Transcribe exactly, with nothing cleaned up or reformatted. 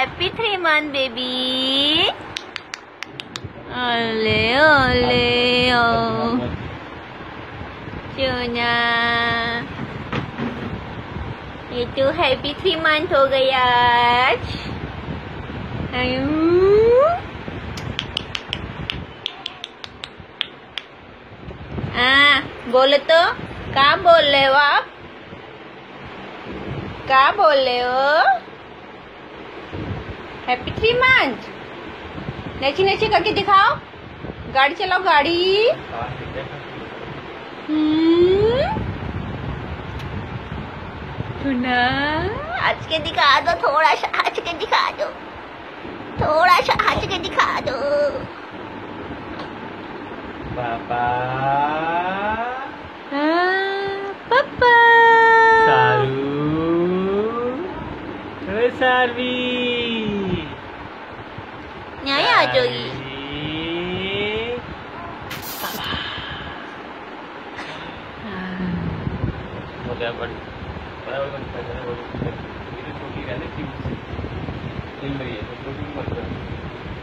Happy three month baby. ओले ओले ओ चूना, ये तो हैप्पी थ्री मंथ हो गया आज। हाँ बोले तो क्या बोल रहे हो आप? क्या बोल रहे हो? हैप्पी थ्री मंथ नची नची करके दिखाओ। गाड़ी चलाओ गाड़ी। हम्म सुना, हंस के दिखा दो, थोड़ा सा हंस के दिखा दो, थोड़ा सा हंस के दिखा दो। पापा हाँ, पापा सारू, अरे सारवी नहीं आ जाओगी। बड़ा बड़ी बड़ा बड़ी छोटी रहने की रही है तो छोटी मत